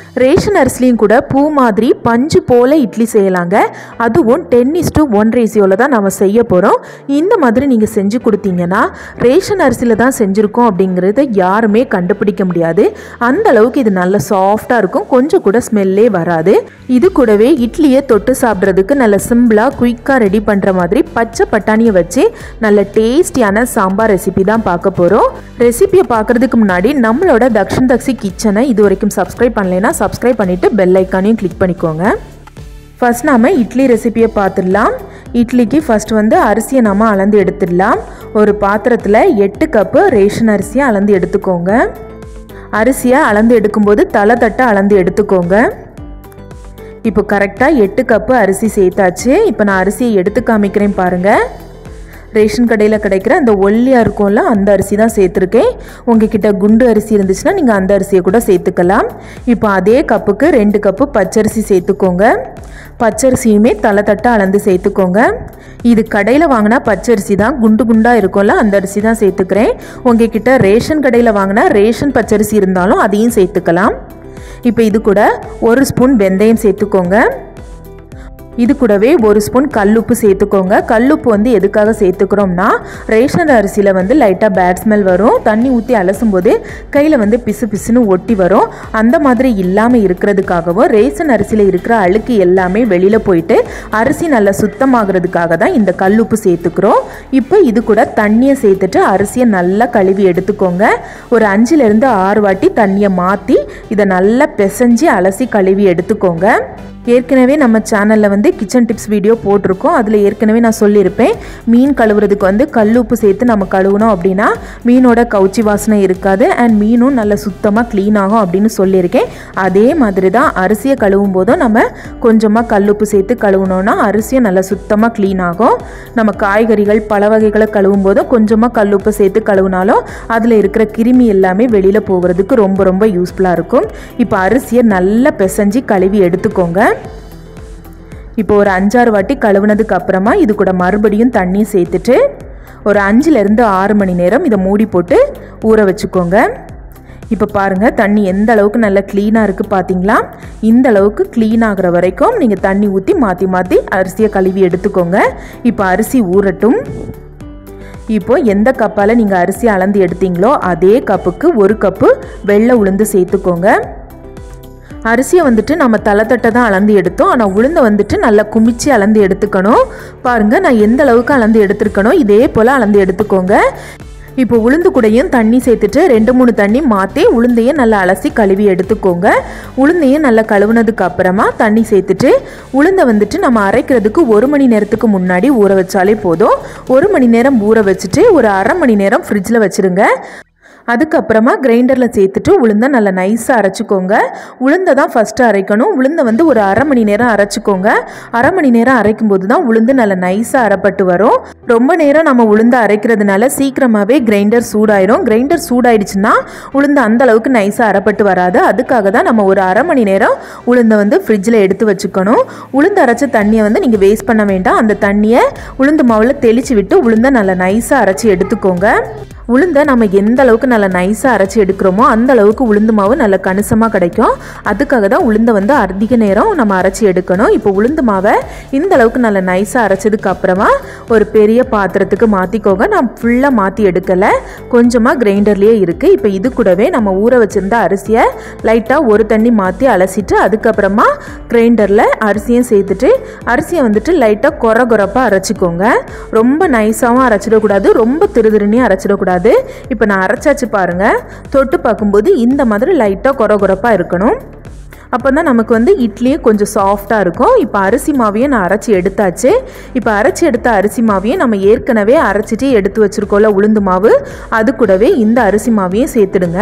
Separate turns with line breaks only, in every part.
Ration அரிசிலையும் கூட பூ மாதிரி பஞ்சு போல் இட்லி செய்யலாங்க. அதுவும் 10:1 ரேஷியோவில் தான் நம்ம செய்ய போகிறோம். இந்த மாதிரி நீங்கள் செஞ்சு கொடுத்தீங்கன்னா ரேஷன் அரிசியில் தான் செஞ்சுருக்கோம் அப்படிங்கிறத யாருமே கண்டுபிடிக்க முடியாது. அந்த அளவுக்கு இது நல்ல சாஃப்டாக இருக்கும், கொஞ்சம் கூட ஸ்மெல்லே வராது. இது கூடவே இட்லியை தொட்டு சாப்பிட்றதுக்கு நல்ல சிம்பிளாக குயிக்காக ரெடி பண்ணுற மாதிரி பச்சை பட்டாணியை வச்சு நல்ல டேஸ்டியான சாம்பார் ரெசிபி தான் பார்க்க போகிறோம். ரெசிபியை பார்க்குறதுக்கு முன்னாடி நம்மளோட தக்ஷன் தக்ஷி கிச்சனை இது வரைக்கும் சப்ஸ்கிரைப் பண்ணலைன்னா சப்ஸ்கிரைப் பண்ணிவிட்டு பெல் ஐக்கானையும் கிளிக் பண்ணிக்கோங்க. ஃபர்ஸ்ட் நாம் இட்லி ரெசிபியை பார்த்துடலாம். இட்லிக்கு ஃபர்ஸ்ட் அரிசியை நம்ம அளந்து எடுத்துடலாம். ஒரு பாத்திரத்தில் 8 கப்பு ரேஷன் அரிசியை அளந்து எடுத்துக்கோங்க. அரிசியை அளந்து எடுக்கும்போது தலை தட்டை அளந்து எடுத்துக்கோங்க. இப்போ கரெக்டாக 8 கப்பு அரிசி சேர்த்தாச்சு. இப்போ நான் அரிசியை எடுத்து காமிக்கிறேன் பாருங்கள். ரேஷன் கடையில் கிடைக்கிற அந்த ஒல்லியாக இருக்கும்ல அந்த அரிசி தான் சேர்த்துருக்கேன். உங்ககிட்ட குண்டு அரிசி இருந்துச்சுன்னா நீங்கள் அந்த அரிசியை கூட சேர்த்துக்கலாம். இப்போ அதே கப்புக்கு 2 கப்பு பச்சரிசி சேர்த்துக்கோங்க. பச்சரிசியுமே தலை தட்டை அளந்து சேர்த்துக்கோங்க. இது கடையில் வாங்கினா பச்சரிசி தான், குண்டு குண்டாக இருக்கும்ல அந்த அரிசி தான் சேர்த்துக்கிறேன். உங்ககிட்ட ரேஷன் கடையில் வாங்கினா ரேஷன் பச்சரிசி இருந்தாலும் அதையும் சேர்த்துக்கலாம். இப்போ இது கூட 1 ஸ்பூன் வெந்தயம் சேர்த்துக்கோங்க. இது கூடவே 1 ஸ்பூன் கல்லுப்பு சேர்த்துக்கோங்க. கல்லுப்பு எதுக்காக சேர்த்துக்கிறோம்னா ரேஷன் அரிசியில் லைட்டாக பேட் ஸ்மெல் வரும். தண்ணி ஊற்றி அலசும் போது கையில் பிசு பிசுன்னு ஒட்டி வரும். அந்த மாதிரி இல்லாமல் இருக்கிறதுக்காகவும் ரேஷன் அரிசியில் இருக்கிற அழுக்கு எல்லாமே வெளியில் போயிட்டு அரிசி நல்லா சுத்தமாகிறதுக்காக தான் இந்த கல்லுப்பு சேர்த்துக்கிறோம். இப்போ இது கூட தண்ணியை சேர்த்துட்டு அரிசியை நல்லா கழுவி எடுத்துக்கோங்க. ஒரு 5லேருந்து 6 வாட்டி தண்ணியை மாற்றி இதை நல்லா பிசைஞ்சு அலசி கழுவி எடுத்துக்கோங்க. ஏற்கனவே நம்ம சேனலில் கிச்சன் டிப்ஸ் வீடியோ போட்டிருக்கோம். அதில் ஏற்கனவே நான் சொல்லியிருப்பேன், மீன் கழுவுறதுக்கு கல்லுப்பு சேர்த்து நம்ம கழுவுனோம் அப்படின்னா மீனோட கவுச்சி வாசனை இருக்காது அண்ட் மீனும் நல்லா சுத்தமாக க்ளீன் ஆகும் அப்படின்னு சொல்லியிருக்கேன். அதே மாதிரி தான் அரிசியை கழுவும் போதும் நம்ம கொஞ்சமாக கல்லுப்பு சேர்த்து கழுவுனோன்னா அரிசியும் நல்லா சுத்தமாக க்ளீன் ஆகும். நம்ம காய்கறிகள் பல வகைகளை கழுவும் போதும் கொஞ்சமாக கல்லுப்பு சேர்த்து கழுவுனாலும் அதில் இருக்கிற கிருமி எல்லாமே வெளியில் போகிறதுக்கு ரொம்ப ரொம்ப யூஸ்ஃபுல்லாக இருக்கும். இப்போ அரிசியை நல்லா பிசைஞ்சு கழுவி எடுத்துக்கோங்க. இப்போ ஒரு 5-6 வாட்டி கழுவுனதுக்கு அப்புறமா இது கூட மறுபடியும் தண்ணி சேர்த்துட்டு ஒரு 5லேருந்து 6 மணி நேரம் இதை மூடி போட்டு ஊற வச்சுக்கோங்க. இப்போ பாருங்கள் தண்ணி எந்த அளவுக்கு நல்லா க்ளீனாக இருக்குது பார்த்தீங்களா? இந்த அளவுக்கு க்ளீன் ஆகிற வரைக்கும் நீங்கள் தண்ணி ஊற்றி மாற்றி மாற்றி அரிசியை கழுவி எடுத்துக்கோங்க. இப்போ அரிசி ஊறட்டும். இப்போது எந்த கப்பால் நீங்கள் அரிசி அளந்து எடுத்தீங்களோ அதே கப்புக்கு 1 கப்பு வெள்ளை உளுந்து சேர்த்துக்கோங்க. அரிசியை நம்ம தலை தட்டை தான் அளந்து எடுத்தோம். ஆனால் உளுந்தை நல்லா குமிச்சு அளந்து எடுத்துக்கணும். பாருங்கள் நான் எந்த அளவுக்கு அளந்து எடுத்துருக்கணும் இதே போல் அளந்து எடுத்துக்கோங்க. இப்போ உளுந்து கூடையும் தண்ணி சேர்த்துட்டு 2-3 தண்ணி மாற்றி உளுந்தையும் நல்லா அலசி கழுவி எடுத்துக்கோங்க. உளுந்தையும் நல்லா கழுவுனதுக்கு அப்புறமா தண்ணி சேர்த்துட்டு உளுந்தை நம்ம அரைக்கிறதுக்கு 1 மணி நேரத்துக்கு முன்னாடி ஊற வச்சாலே போதும். 1 மணி நேரம் ஊற வச்சுட்டு ஒரு அரை மணி நேரம் ஃப்ரிட்ஜில் வச்சுருங்க. அதுக்கப்புறமா கிரைண்டரில் சேர்த்துட்டு உளுந்தை நல்லா நைஸாக அரைச்சிக்கோங்க. உளுந்தை தான் ஃபஸ்ட்டு அரைக்கணும். உளுந்தை ஒரு அரை மணி நேரம் அரைச்சிக்கோங்க. அரை மணி நேரம் அரைக்கும் போது தான் உளுந்து நல்லா நைஸாக அரைப்பட்டு வரும். ரொம்ப நேரம் நம்ம உளுந்தை அரைக்கிறதுனால சீக்கிரமாகவே கிரைண்டர் சூடாயிடும். கிரைண்டர் சூடாயிடுச்சுன்னா உளுந்து அந்த அளவுக்கு நைஸாக அரைப்பட்டு வராது. அதுக்காக தான் நம்ம ஒரு அரை மணி நேரம் உளுந்தை ஃப்ரிட்ஜில் எடுத்து வச்சுக்கணும். உளுந்து அரைச்ச தண்ணியை நீங்கள் வேஸ்ட் பண்ண வேண்டாம். அந்த தண்ணியை உளுந்து மாவில் தெளித்து விட்டு உளுந்தை நல்லா நைஸாக அரைச்சி எடுத்துக்கோங்க. உளுந்தை நம்ம எந்த அளவுக்கு நல்லா நைஸாக அரைச்சி எடுக்கிறோமோ அந்த அளவுக்கு உளுந்து மாவு நல்ல கணிசமாக கிடைக்கும். அதுக்காக தான் உளுந்தை அதிக நேரம் நம்ம அரைச்சி எடுக்கணும். இப்போ உளுந்து மாவை இந்த அளவுக்கு நல்லா நைஸாக அரைச்சதுக்கு அப்புறமா ஒரு பெரிய பாத்திரத்துக்கு மாற்றிக்கோங்க. நான் ஃபுல்லாக மாற்றி எடுக்கலை, கொஞ்சமாக கிரைண்டர்லேயே இருக்குது. இப்போ இது கூடவே நம்ம ஊற வச்சுருந்த அரிசியை லைட்டாக ஒரு தண்ணி மாற்றி அலசிட்டு அதுக்கப்புறமா கிரைண்டரில் அரிசியும் சேர்த்துட்டு அரிசியை லைட்டாக கொரப்பாக அரைச்சிக்கோங்க. ரொம்ப நைஸாகவும் அரைச்சிடக்கூடாது, ரொம்ப திருதிருன்னு அரைச்சிடக்கூடாது. இப்போ நான் அரைச்சாச்சு பாருங்கள். தொட்டு பார்க்கும்போது இந்த மாதிரி லைட்டாக கொரப்பாக இருக்கணும். அப்போ தான் நமக்கு இட்லியே கொஞ்சம் சாஃப்டாக இருக்கும். இப்போ அரிசி மாவையும் நான் அரைச்சி எடுத்தாச்சு. இப்போ அரைச்சி எடுத்த அரிசி மாவையும் நம்ம ஏற்கனவே அரைச்சிட்டு எடுத்து வச்சுருக்கோம்ல உளுந்து மாவு, அது கூடவே இந்த அரிசி மாவையும் சேர்த்துடுங்க.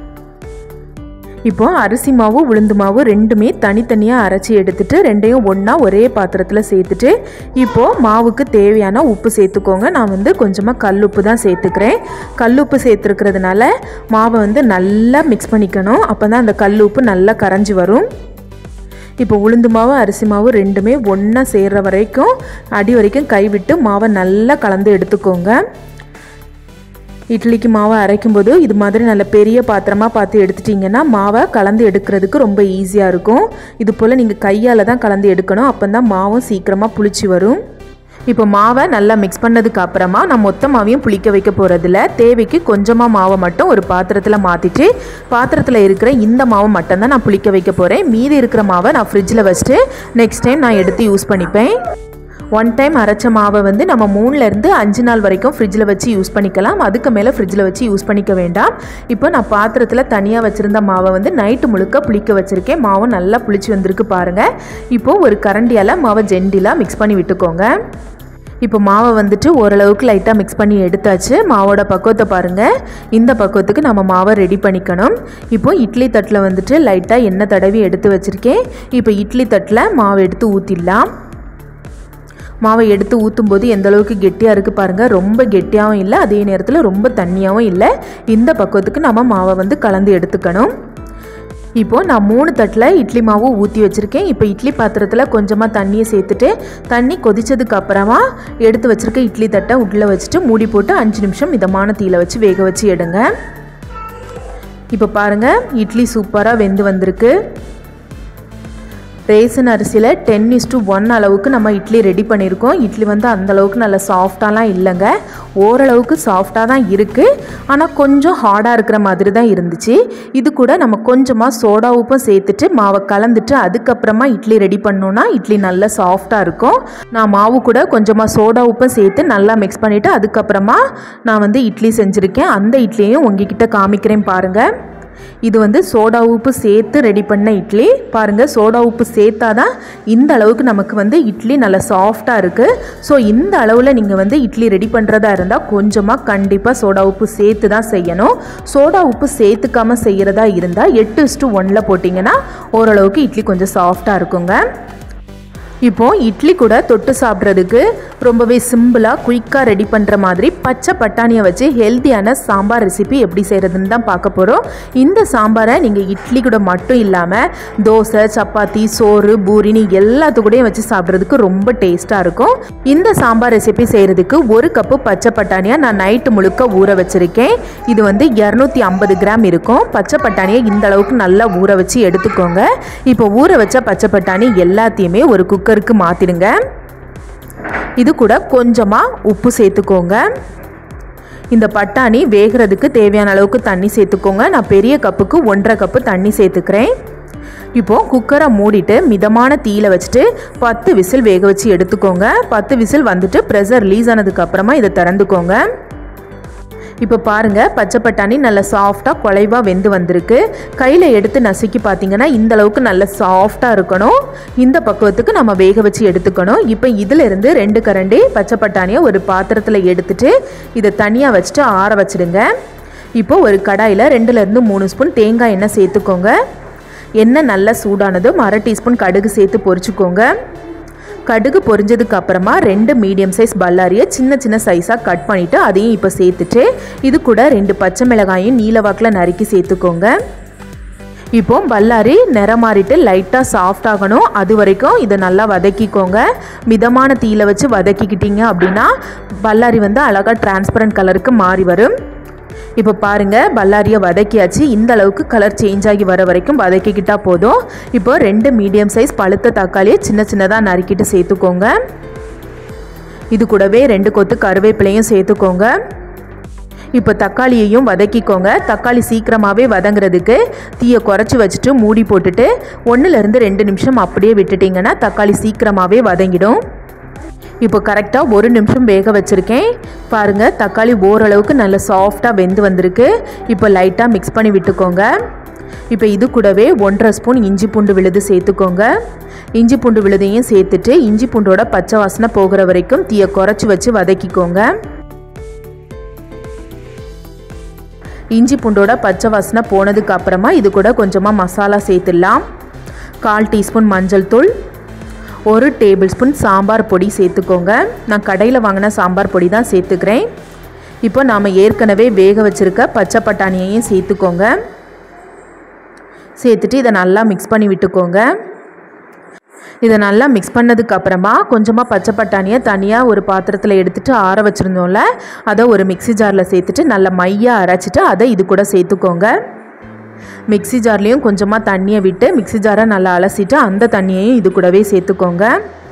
இப்போ அரிசி மாவு உளுந்து மாவு ரெண்டுமே தனித்தனியாக அரைச்சி எடுத்துட்டு ரெண்டையும் ஒன்றா ஒரே பாத்திரத்தில் சேர்த்துட்டு இப்போது மாவுக்கு தேவையான உப்பு சேர்த்துக்கோங்க. நான் கொஞ்சமாக கல்லுப்பு தான் சேர்த்துக்கிறேன். கல்லுப்பு சேர்த்துருக்கிறதுனால மாவை நல்லா மிக்ஸ் பண்ணிக்கணும். அப்போ தான் அந்த கல்லுப்பு நல்லா கரைஞ்சி வரும். இப்போ உளுந்து மாவு அரிசி மாவு ரெண்டுமே ஒன்றா சேர்கிற வரைக்கும் அடி வரைக்கும் கைவிட்டு மாவை நல்லா கலந்து எடுத்துக்கோங்க. இட்லிக்கு மாவை அரைக்கும்போது இது மாதிரி நல்ல பெரிய பாத்திரமாக பார்த்து எடுத்துட்டிங்கன்னா மாவை கலந்து எடுக்கிறதுக்கு ரொம்ப ஈஸியாக இருக்கும். இது போல் நீங்கள் கையால் தான் கலந்து எடுக்கணும். அப்போ தான் மாவும் சீக்கிரமாக புளிச்சு வரும். இப்போ மாவை நல்லா மிக்ஸ் பண்ணதுக்கு அப்புறமா நான் மொத்த மாவையும் புளிக்க வைக்க போகிறதில்ல. தேவைக்கு கொஞ்சமாக மாவை மட்டும் ஒரு பாத்திரத்தில் மாற்றிட்டு பாத்திரத்தில் இருக்கிற இந்த மாவை மட்டும்தான் நான் புளிக்க வைக்க போகிறேன். மீதி இருக்கிற மாவை நான் ஃப்ரிட்ஜில் வச்சுட்டு நெக்ஸ்ட் டைம் நான் எடுத்து யூஸ் பண்ணிப்பேன். ஒன் டைம் அரைச்ச மாவை வந்து நம்ம 3லேருந்து 5 நாள் வரைக்கும் ஃப்ரிட்ஜில் வச்சு யூஸ் பண்ணிக்கலாம். அதுக்கு மேலே ஃப்ரிட்ஜில் வச்சு யூஸ் பண்ணிக்க வேண்டாம். இப்போ நான் பாத்திரத்தில் தனியாக வச்சுருந்த மாவை வந்து நைட்டு முழுக்க புளிக்க வச்சுருக்கேன். மாவு நல்லா புளிச்சு வந்திருக்கு பாருங்கள். இப்போது ஒரு கரண்டியால் மாவை ஜென்டிலாக மிக்ஸ் பண்ணி விட்டுக்கோங்க. இப்போ மாவை வந்துட்டு ஓரளவுக்கு லைட்டாக மிக்ஸ் பண்ணி எடுத்தாச்சு. மாவோட பக்குவத்தை பாருங்கள். இந்த பக்குவத்துக்கு நம்ம மாவை ரெடி பண்ணிக்கணும். இப்போ இட்லி தட்டில் வந்துட்டு லைட்டாக எண்ணெய் தடவி எடுத்து வச்சுருக்கேன். இப்போ இட்லி தட்டில் மாவை எடுத்து ஊற்றிடலாம். மாவை எடுத்து ஊற்றும்போது எந்த அளவுக்கு கெட்டியாக இருக்குது பாருங்கள். ரொம்ப கெட்டியாகவும் இல்லை, அதே நேரத்தில் ரொம்ப தண்ணியாகவும் இல்லை. இந்த பக்குவத்துக்கு நம்ம மாவை வந்து கலந்து எடுத்துக்கணும். இப்போது நான் 3 தட்டில் இட்லி மாவு ஊற்றி வச்சுருக்கேன். இப்போ இட்லி பாத்திரத்தில் கொஞ்சமாக தண்ணியை சேர்த்துட்டு தண்ணி கொதித்ததுக்கு அப்புறமா எடுத்து வச்சுருக்க இட்லி தட்டை உள்ளே வச்சுட்டு மூடி போட்டு 5 நிமிஷம் மிதமான தீயில வச்சு வேக வச்சு எடுங்க. இப்போ பாருங்கள், இட்லி சூப்பராக வெந்து வந்திருக்கு. ரேசன் அரிசியில் 10:1 அளவுக்கு நம்ம இட்லி ரெடி பண்ணியிருக்கோம். இட்லி வந்து அந்தளவுக்கு நல்ல சாஃப்டாலாம் இல்லைங்க, ஓரளவுக்கு சாஃப்டாக தான் இருக்குது. ஆனால் கொஞ்சம் ஹார்டாக இருக்கிற மாதிரி தான் இருந்துச்சு. இது கூட நம்ம கொஞ்சமாக சோடா உப்பும் சேர்த்துட்டு மாவை கலந்துட்டு அதுக்கப்புறமா இட்லி ரெடி பண்ணோன்னா இட்லி நல்லா சாஃப்டாக இருக்கும். நான் மாவு கூட கொஞ்சமாக சோடா உப்பும் சேர்த்து நல்லா மிக்ஸ் பண்ணிவிட்டு அதுக்கப்புறமா நான் வந்து இட்லி செஞ்சுருக்கேன். அந்த இட்லியையும் உங்ககிட்ட காமிக்கிறேன் பாருங்கள். இது வந்து சோடா உப்பு சேர்த்து ரெடி பண்ண இட்லி. பாருங்கள், சோடா உப்பு சேர்த்தா தான் இந்த அளவுக்கு நமக்கு வந்து இட்லி நல்லா சாஃப்டாக இருக்குது. ஸோ இந்த அளவில் நீங்கள் வந்து இட்லி ரெடி பண்ணுறதா இருந்தால் கொஞ்சமாக கண்டிப்பாக சோடா உப்பு சேர்த்து தான் செய்யணும். சோடா உப்பு சேர்த்துக்காமல் செய்கிறதா இருந்தால் 8:1 போட்டிங்கன்னா ஓரளவுக்கு இட்லி கொஞ்சம் சாஃப்டாக இருக்குங்க. இப்போது இட்லி கூட தொட்டு சாப்பிட்றதுக்கு ரொம்பவே சிம்பிளாக குயிக்காக ரெடி பண்ணுற மாதிரி பச்சை பட்டாணியை வச்சு ஹெல்த்தியான சாம்பார் ரெசிபி எப்படி செய்கிறதுன்னு தான் பார்க்க போகிறோம். இந்த சாம்பாரை நீங்கள் இட்லி கூட மட்டும் இல்லாமல் தோசை, சப்பாத்தி, சோறு, பூரினி எல்லாத்துக்கூடையும் வச்சு சாப்பிட்றதுக்கு ரொம்ப டேஸ்ட்டாக இருக்கும். இந்த சாம்பார் ரெசிபி செய்கிறதுக்கு 1 கப்பு பச்சை பட்டாணியை நான் நைட்டு முழுக்க ஊற வச்சுருக்கேன். இது வந்து 250 கிராம் இருக்கும். பச்சை பட்டாணியை இந்த அளவுக்கு நல்லா ஊற வச்சு எடுத்துக்கோங்க. இப்போ ஊற வச்ச பச்சை பட்டாணி எல்லாத்தையுமே ஒரு குக்கருக்கு மாற்றிடுங்க. இது கூட கொஞ்சமாக உப்பு சேர்த்துக்கோங்க. இந்த பட்டாணி வேகிறதுக்கு தேவையான அளவுக்கு தண்ணி சேர்த்துக்கோங்க. நான் பெரிய கப்புக்கு 1.5 கப்பு தண்ணி சேர்த்துக்கிறேன். இப்போது குக்கரை மூடிட்டு மிதமான தீயில வச்சுட்டு 10 விசில் வேக வச்சு எடுத்துக்கோங்க. 10 விசில் வந்துட்டு ப்ரெஷர் ரிலீஸ் ஆனதுக்கப்புறமா இதை திறந்துக்கோங்க. இப்போ பாருங்கள், பச்சை பட்டாணி நல்லா சாஃப்டாக குழைவாக வெந்து வந்திருக்கு. கையில் எடுத்து நசுக்கி பார்த்தீங்கன்னா இந்த அளவுக்கு நல்ல சாஃப்டாக இருக்கணும். இந்த பக்குவத்துக்கு நம்ம வேக வச்சு எடுத்துக்கணும். இப்போ இதிலிருந்து 2 கரண்டி பச்சை பட்டாணியை ஒரு பாத்திரத்தில் எடுத்துட்டு இதை தனியாக வச்சுட்டு ஆற வச்சுடுங்க. இப்போது ஒரு கடாயில் 2லேருந்து 3 ஸ்பூன் தேங்காய் எண்ணெய் சேர்த்துக்கோங்க. எண்ணெய் நல்லா சூடானதும் 1/2 டீஸ்பூன் கடுகு சேர்த்து பொரிச்சுக்கோங்க. கடுகு பொரிஞ்சதுக்கு அப்புறமா 2 மீடியம் சைஸ் பல்லாரியை சின்ன சின்ன சைஸாக கட் பண்ணிவிட்டு அதையும் இப்போ சேர்த்துட்டு இது கூட 2 பச்சை மிளகாயும் நீலவாக்கில் நறுக்கி சேர்த்துக்கோங்க. இப்போ பல்லாரி நிறம் மாறிட்டு லைட்டாக சாஃப்ட் ஆகணும். அது வரைக்கும் இதை நல்லா வதக்கிக்கோங்க. மிதமான தீயில வச்சு வதக்கிக்கிட்டீங்க அப்படின்னா பல்லாரி வந்து அழகாக டிரான்ஸ்பரண்ட் கலருக்கு மாறி வரும். இப்போ பாருங்கள், பல்லாரியை வதக்கியாச்சு. இந்த அளவுக்கு கலர் சேஞ்ச் ஆகி வர வரைக்கும் வதக்கிக்கிட்டால் போதும். இப்போ 2 மீடியம் சைஸ் பழுத்த தக்காளியை சின்ன சின்னதாக நறுக்கிட்டு சேர்த்துக்கோங்க. இது கூடவே 2 கொத்து கருவேப்பிலையும் சேர்த்துக்கோங்க. இப்போ தக்காளியையும் வதக்கிக்கோங்க. தக்காளி சீக்கிரமாகவே வதங்குறதுக்கு தீயை குறைச்சி வச்சுட்டு மூடி போட்டுட்டு 1லேருந்து 2 நிமிஷம் அப்படியே விட்டுட்டிங்கன்னா தக்காளி சீக்கிரமாகவே வதங்கிடும். இப்போ கரெக்டாக 1 நிமிஷம் வேக வச்சுருக்கேன். பாருங்கள், தக்காளி ஓரளவுக்கு நல்ல சாஃப்டாக வெந்து வந்திருக்கு. இப்போ லைட்டாக மிக்ஸ் பண்ணி விட்டுக்கோங்க. இப்போ இது கூடவே 1.5 ஸ்பூன் இஞ்சி பூண்டு விழுது சேர்த்துக்கோங்க. இஞ்சி பூண்டு விழுதையும் சேர்த்துட்டு இஞ்சி பூண்டோட பச்சை வாசனை போகிற வரைக்கும் தீயை குறைச்சி வச்சு வதக்கிக்கோங்க. இஞ்சி பூண்டோட பச்சை வாசனை போனதுக்கு அப்புறமா இது கூட கொஞ்சமாக மசாலா சேர்த்துடலாம். 1/4 டீஸ்பூன் மஞ்சள் தூள், 1 டேபிள் ஸ்பூன் சாம்பார் பொடி சேர்த்துக்கோங்க. நான் கடையில் வாங்கின சாம்பார் பொடி தான் சேர்த்துக்கிறேன். இப்போ நாம் ஏற்கனவே வேக வச்சுருக்க பச்சை பட்டாணியையும் சேர்த்துக்கோங்க. சேர்த்துட்டு இதை நல்லா மிக்ஸ் பண்ணி விட்டுக்கோங்க. இதை நல்லா மிக்ஸ் பண்ணதுக்கப்புறமா கொஞ்சமாக பச்சை பட்டாணியை தனியாக ஒரு பாத்திரத்தில் எடுத்துகிட்டு ஆற வச்சுருந்தோம்ல, அதை ஒரு மிக்ஸி ஜாரில் சேர்த்துட்டு நல்லா மையாக அரைச்சிட்டு அதை இது கூட சேர்த்துக்கோங்க. மிக்ஸி ஜார்லேயும் கொஞ்சமாக தண்ணியை விட்டு மிக்ஸி ஜாரை நல்லா அலசிட்டு அந்த தண்ணியையும் இது கூடவே சேர்த்துக்கோங்க.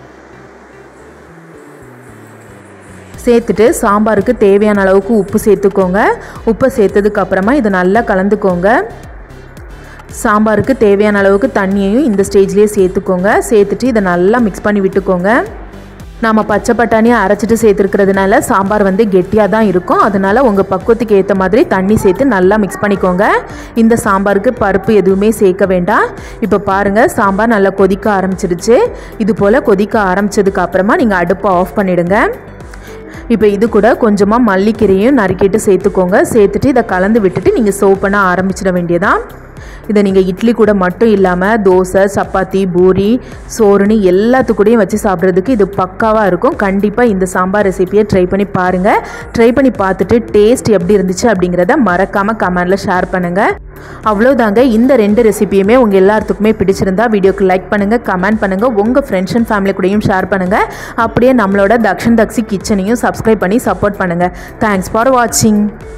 சேர்த்துட்டு சாம்பாருக்கு தேவையான அளவுக்கு உப்பு சேர்த்துக்கோங்க. உப்பை சேர்த்ததுக்கப்புறமா இதை நல்லா கலந்துக்கோங்க. சாம்பாருக்கு தேவையான அளவுக்கு தண்ணியையும் இந்த ஸ்டேஜ்லேயே சேர்த்துக்கோங்க. சேர்த்துட்டு இதை நல்லா மிக்ஸ் பண்ணி விட்டுக்கோங்க. நம்ம பச்சை பட்டாணியை அரைச்சிட்டு சேர்த்துருக்கிறதுனால சாம்பார் கெட்டியாக தான் இருக்கும். அதனால் உங்கள் பக்குவத்துக்கு ஏற்ற மாதிரி தண்ணி சேர்த்து நல்லா மிக்ஸ் பண்ணிக்கோங்க. இந்த சாம்பாருக்கு பருப்பு எதுவுமே சேர்க்க வேண்டாம். இப்போ பாருங்கள், சாம்பார் நல்லா கொதிக்க ஆரம்பிச்சிருச்சு. இது போல் கொதிக்க ஆரம்பித்ததுக்கு அப்புறமா நீங்கள் அடுப்பை ஆஃப் பண்ணிவிடுங்க. இப்போ இது கூட கொஞ்சமாக மல்லிக்கீரையும் நறுக்கிட்டு சேர்த்துக்கோங்க. சேர்த்துட்டு இதை கலந்து விட்டுட்டு நீங்கள் சர்வ் பண்ண ஆரம்பிச்சிட வேண்டியதான். இதை நீங்கள் இட்லி கூட மட்டும் இல்லாமல் தோசை, சப்பாத்தி, பூரி, சோறுன்னு எல்லாத்துக்கூடையும் வச்சு சாப்பிட்றதுக்கு இது பக்காவாக இருக்கும். கண்டிப்பாக இந்த சாம்பார் ரெசிபியை ட்ரை பண்ணி பாருங்கள். ட்ரை பண்ணி பார்த்துட்டு டேஸ்ட் எப்படி இருந்துச்சு அப்படிங்கிறத மறக்காமல் கமெண்டில் ஷேர் பண்ணுங்கள். அவ்வளோதாங்க. இந்த 2 ரெசிபியுமே உங்கள் எல்லாத்துக்குமே பிடிச்சிருந்தா வீடியோக்கு லைக் பண்ணுங்கள், கமெண்ட் பண்ணுங்கள், உங்கள் ஃப்ரெண்ட்ஸ் அண்ட் ஃபேமிலி கூடயும் ஷேர் பண்ணுங்கள். அப்படியே நம்மளோட தக்ஷன் தக்ஷி கிச்சனையும் சப்ஸ்கிரைப் பண்ணி சப்போர்ட் பண்ணுங்கள். தேங்க்ஸ் ஃபார் வாட்சிங்.